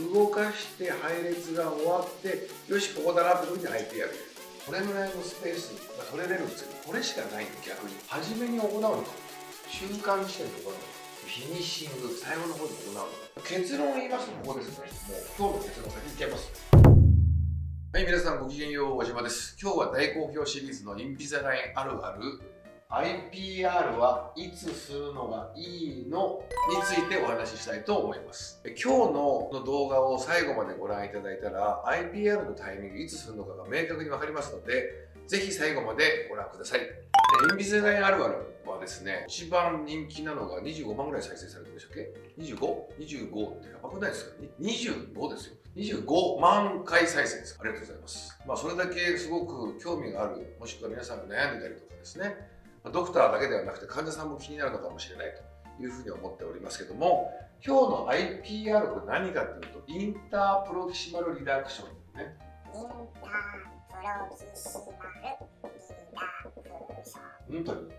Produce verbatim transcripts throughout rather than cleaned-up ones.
動かして配列が終わって、よしここだなって時に アイピーアール 入れる。これぐらいのスペースが取れれるんですけど、これしかないんで、逆に初めに行うのか、中間地点で行うのか、フィニッシング最後の方で行うのか、結論を言いますとここですね。もう今日の結論先にいっちゃいます。はい、皆さんごきげんよう、小島です。今日は大好評シリーズのインビザラインあるある アイピーアール はいつするのがいいのについてお話ししたいと思います。今日の動画を最後までご覧いただいたら アイピーアール のタイミングいつするのかが明確に分かりますので、ぜひ最後までご覧ください。インビザラインあるあるはですね、一番人気なのがにじゅうごまんぐらい再生されてるんでしたっけ？ にじゅうご？ にじゅうご ってやばくないですか？にじゅうごですよ。にじゅうごまんかい再生です。ありがとうございます。まあそれだけすごく興味がある、もしくは皆さんが悩んでたりとかですね、ドクターだけではなくて患者さんも気になるのかもしれないというふうに思っておりますけども、今日の アイピーアール って何かというと、インタープロキシマルリダクションですね。インタープロキシマルリダクション。うんと言って、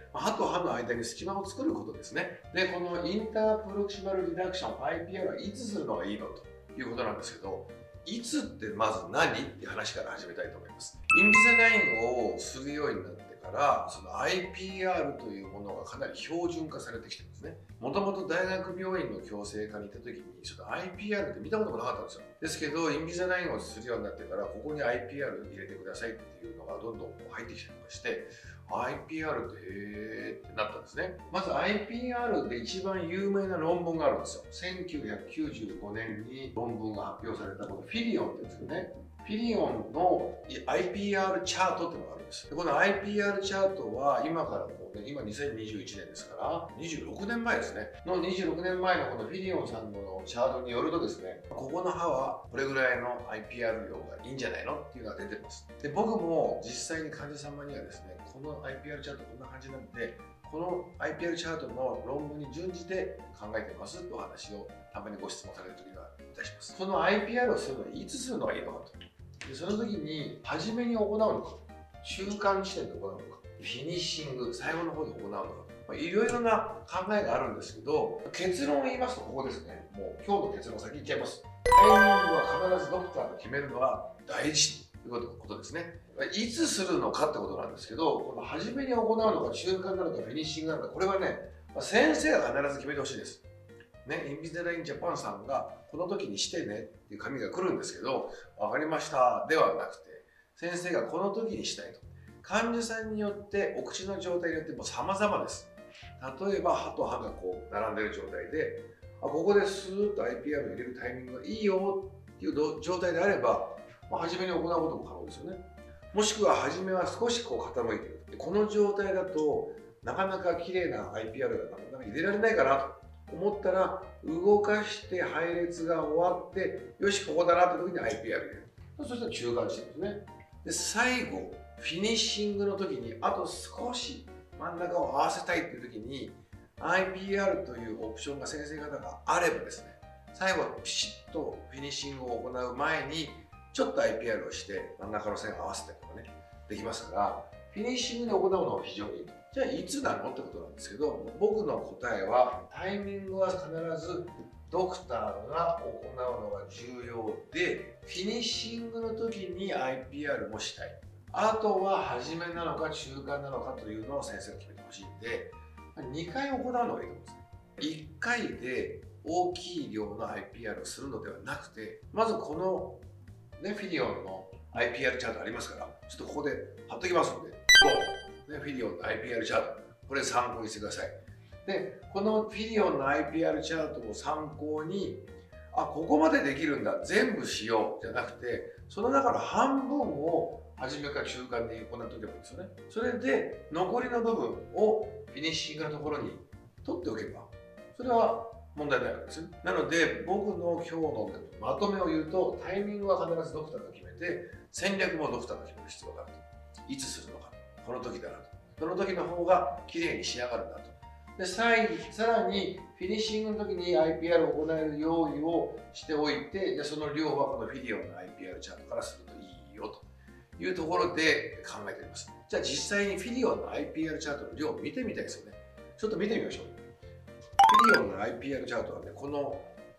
歯と歯の間に隙間を作ることですね。で、このインタープロキシマルリダクション アイピーアール はいつするのがいいのということなんですけど、いつってまず何って話から始めたいと思います。インビザラインをするようになってから、その アイピーアール というものがかなり標準化されてきてるんですね。もともと大学病院の矯正科に行った時に、その アイピーアール って見たこともなかったんですよ。ですけど、インビザラインをするようになってから、ここに アイピーアール 入れてくださいっていうのがどんどん入ってきたりとかして、アイピーアール ってへーってなったんですね。まず アイピーアール で一番有名な論文があるんですよ。せんきゅうひゃくきゅうじゅうごねんに論文が発表されたこのフィリオンって言うんですよね。フィリオンの アイピーアール チャートっていうのがあるんです。でこの アイピーアール チャートは今からもうね、今にせんにじゅういちねんですから、にじゅうろくねんまえですね。のにじゅうろくねんまえのこのフィリオンさんのチャートによるとですね、ここの歯はこれぐらいの アイピーアール 量がいいんじゃないのっていうのが出てます。で、僕も実際に患者様にはですね、この アイピーアール チャートこんな感じなので、この アイピーアール チャートの論文に準じて考えてますというお話をたまにご質問されるときにはいたします。その アイピーアール をするのはいつするのがいいのかと。でその時に初めに行うのか、中間地点で行うのか、フィニッシング最後の方で行うのか、いろいろな考えがあるんですけど、結論を言いますとここですね。もう今日の結論先言っちゃいます。タイミングは必ずドクターが決めるのは大事ということですね。いつするのかってことなんですけど、この初めに行うのか中間なのかフィニッシングなのか、これはね、先生が必ず決めてほしいです。ね、インビザラインジャパンさんがこの時にしてねっていう紙が来るんですけど、分かりましたではなくて、先生がこの時にしたいと。患者さんによってお口の状態によっても様々です。例えば歯と歯がこう並んでる状態で、あここでスーッと アイピーアール を入れるタイミングがいいよっていう状態であれば、まあ、初めに行うことも可能ですよね。もしくは初めは少しこう傾いている。この状態だとなかなか綺麗な アイピーアール がなかなか入れられないかなと。思ったら動かして配列が終わってよしここだなって時に アイピーアール 入れる。そしたら中間地点ですね。で最後フィニッシングの時にあと少し真ん中を合わせたいっていう時に アイピーアール というオプションが先生方があればですね、最後はピシッとフィニッシングを行う前にちょっと アイピーアール をして真ん中の線を合わせたりとかねできますから、フィニッシングで行うのは非常にいいと。じゃあいつなのってことなんですけど、僕の答えはタイミングは必ずドクターが行うのが重要で、フィニッシングの時に アイピーアール もしたい。あとは初めなのか中間なのかというのを先生が決めてほしいんで、にかい行うのがいいと思うんですね。いっかいで大きい量の アイピーアール をするのではなくて、まずこの、ね、フィリオンの アイピーアール チャートありますから、ちょっとここで貼っときますので、ね、フィリオンの アイピーアール チャート、これ参考にしてください。で、このフィリオンの アイピーアール チャートを参考に、あ、ここまでできるんだ、全部しようじゃなくて、その中の半分を初めか中間で行っておけばいいんですよね。それで、残りの部分をフィニッシングのところに取っておけば、それは問題ないわけですよ。なので、僕の今日のまとめを言うと、タイミングは必ずドクターが決めて、戦略もドクターが決める必要があると。いつするのか。この時だなと。その時の方が綺麗に仕上がるんだと。で、さらにフィニッシングの時に アイピーアール を行える用意をしておいて、でその量はこのフィリオンの アイピーアール チャートからするといいよというところで考えております。じゃあ実際にフィリオンの アイピーアール チャートの量を見てみたいですよね。ちょっと見てみましょう。フィリオンの アイピーアール チャートはね、この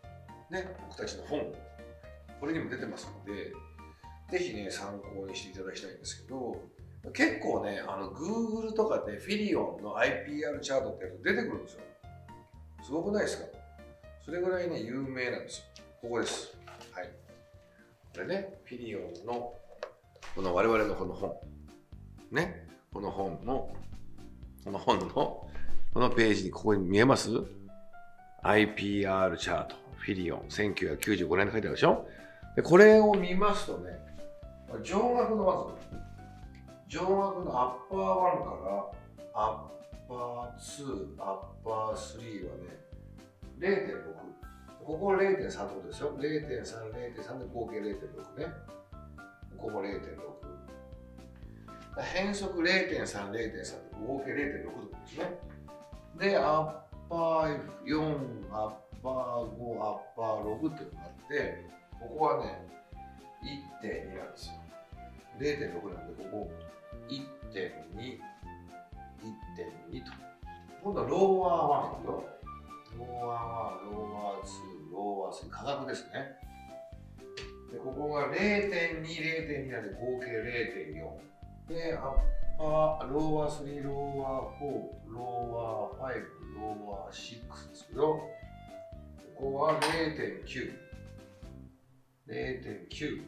ね、僕たちの本、これにも出てますので、ぜひね、参考にしていただきたいんですけど、結構ね、あの Google とかでフィリオンの アイピーアール チャートってやると出てくるんですよ。すごくないですか？それぐらいね、有名なんですよ。ここです。はい。これね、フィリオンの、この我々のこの本。ね、この本の、この本の、このページにここに見えます？ アイピーアール チャート、フィリオン、せんきゅうひゃくきゅうじゅうごねんって書いてあるでしょ？でこれを見ますとね、上額のまず、上額のアッパーワンからアッパーツー、アッパースリーはね、れいてんろく。ここ れいてんさん ってことですよ。れいてんさん、れいてんさん で合計 れいてんろく ね。ここも れいてんろく。変則 れいてんさん、れいてんさん で合計 れいてんろく ってことですね。で、アッパーよん、アッパーご、アッパーろくっていうのがあって、ここはね、いってんに なんですよ。れいてんろく なんで、ここ いってんに、いってんに と。今度はローワーワンいくよ。ローワーワン、ローワーツー、ローワースリー、価格ですね。で、ここが れいてんに、れいてんに なんで合計 れいてんよん。で、アッパー、ローワースリー、ローワーフォー、ローワーファイブ、ローワーシックスですけど、ここは れいてんきゅう。れいてんきゅ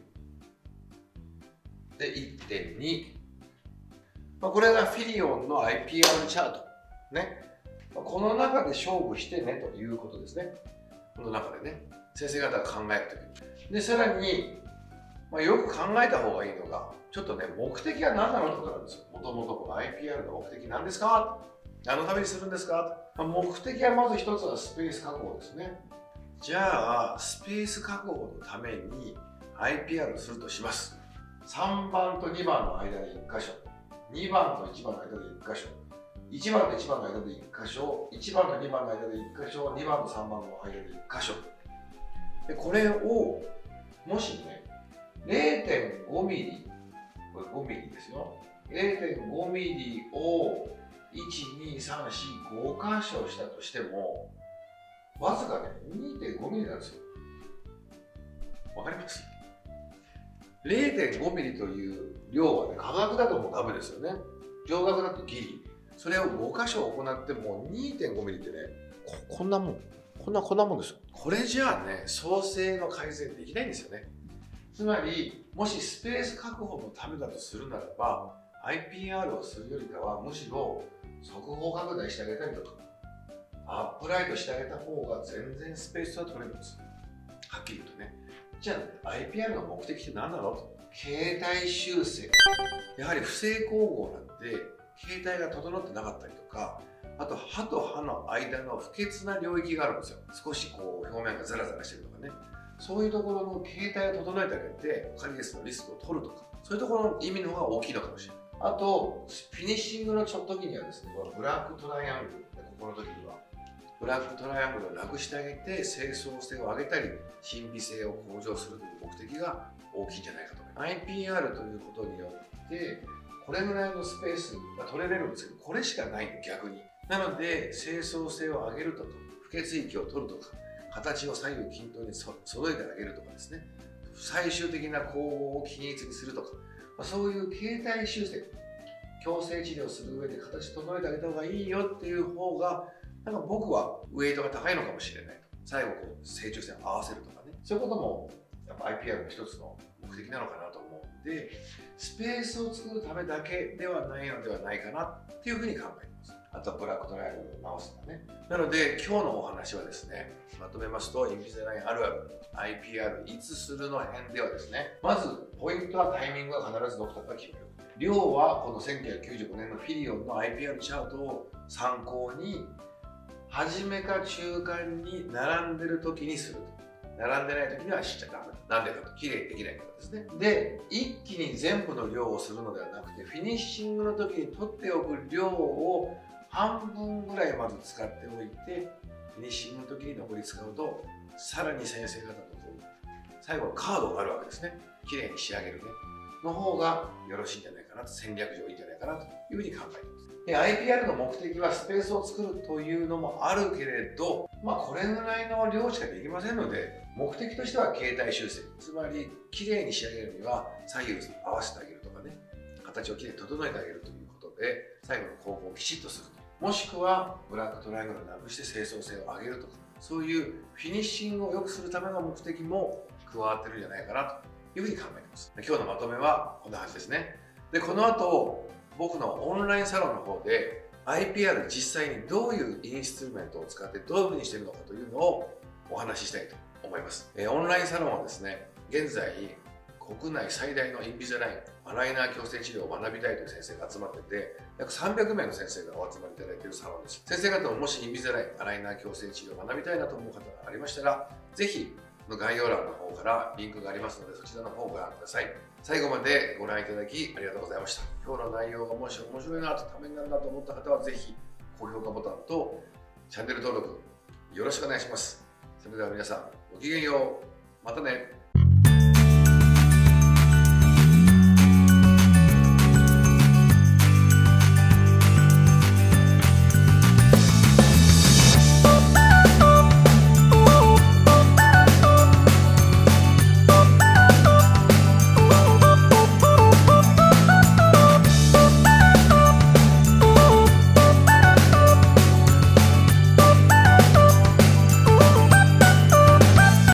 う。で、いってんに。まあ、これがフィリオンの アイピーアール チャート。ね。この中で勝負してねということですね。この中でね、先生方が考えるときに。で、さらに、まあ、よく考えた方がいいのが、ちょっとね、目的は何なのってことなんですよ。もともとこの アイピーアール の目的何ですか？何のためにするんですか？まあ、目的はまず一つはスペース確保ですね。じゃあ、スペース確保のために アイピーアール をするとします。さんばんとにばんの間でいっ箇所。にばんといちばんの間でいっ箇所。いちばんといちばんの間でいっ箇所。いちばんとにばんの間でいっ箇所。にばんとさんばんの間でいっ箇所。で、これを、もしね、れいてんごミリ、これごミリですよ。れいてんごミリをいち、に、さん、よん、ご箇所したとしても、わずかね、にてんごミリなんですよ。わかります？ れいてんごミリという量はね、価格だともうダメですよね。上額だとギリ。それをご箇所行っても にてんごミリってね、こ、こんなもん。こんな、こんなもんですよ。これじゃあね、創生の改善できないんですよね。つまり、もしスペース確保のためだとするならば、アイピーアール をするよりかは、むしろ速報拡大してあげたりとか、アップライトしてあげた方が全然スペースは取れるんです。はっきり言うとね。じゃあ、アイピーアール の目的って何なのと。携帯修正。やはり不正光合なんで、携帯が整ってなかったりとか、あと歯と歯の間の不潔な領域があるんですよ。少しこう表面がザラザラしてるとかね。そういうところの携帯を整えてあげて、カリエスのリスクを取るとか、そういうところの意味の方が大きいのかもしれない。あと、フィニッシングの時にはですね、ブラックトライアングル、ここの時には、ブラックトライアングルをなくしてあげて、清掃性を上げたり、神秘性を向上するという目的が大きいんじゃないかと思います。アイピーアール ということによって、これぐらいのスペースが取れれるんですけど、これしかないんで、逆に。なので、清掃性を上げるとか、不潔域を取るとか、形を左右均等にそ揃えてあげるとかですね、最終的な光合を均一にするとか、まあ、そういう形態修正、矯正治療する上で形整えてあげた方がいいよっていう方が、なんか僕はウェイトが高いのかもしれないと。最後こう成長線を合わせるとかね、そういうこともやっぱ アイピーアール の一つの目的なのかなと思うんで、スペースを作るためだけではないのではないかなっていうふうに考えています。あとはブラックトライアングルを直すとかね。なので今日のお話はですね、まとめますと、インビザラインあるある アイピーアール いつするの辺ではですね、まずポイントはタイミングは必ずドクターが決める。量はこのせんきゅうひゃくきゅうじゅうごねんのフィリオンの アイピーアール チャートを参考に、初めか中間に並んでる時にすると。並んでない時にはしちゃダメ。なんでかと、きれいにできないからですね。で、一気に全部の量をするのではなくて、フィニッシングの時に取っておく量を半分ぐらいまず使っておいて、フィニッシングの時に残り使うと、さらに先生方とこう最後のカードがあるわけですね。きれいに仕上げるね。の方がよろしいんじゃないかなと、戦略上いいんじゃないかなというふうに考えています。 で アイピーアール の目的はスペースを作るというのもあるけれど、まあこれぐらいの量しかできませんので、目的としては形態修正、つまり綺麗に仕上げるには左右合わせてあげるとかね、形をきれいに整えてあげるということで、最後の構合をきちっとすると。もしくはブラックトライアングルをなくして清掃性を上げるとか、そういうフィニッシングを良くするための目的も加わってるんじゃないかなというふうに考えています。今日のまとめはこんな感じですね。で、この後、僕のオンラインサロンの方で アイピーアール 実際にどういうインストゥルメントを使ってどういうふうにしているのかというのをお話ししたいと思います。えー、オンラインサロンはですね、現在国内最大のインビザライン、アライナー矯正治療を学びたいという先生が集まってて、約さんびゃくめいの先生がお集まりいただいているサロンです。先生方ももしインビザライン、アライナー矯正治療を学びたいなと思う方がありましたら、ぜひ概要欄の方からリンクがありますので、そちらの方をご覧ください。最後までご覧いただきありがとうございました。今日の内容がもし面白いなと、ためになるなと思った方は、ぜひ高評価ボタンとチャンネル登録よろしくお願いします。それでは皆さん、ごきげんよう。またね。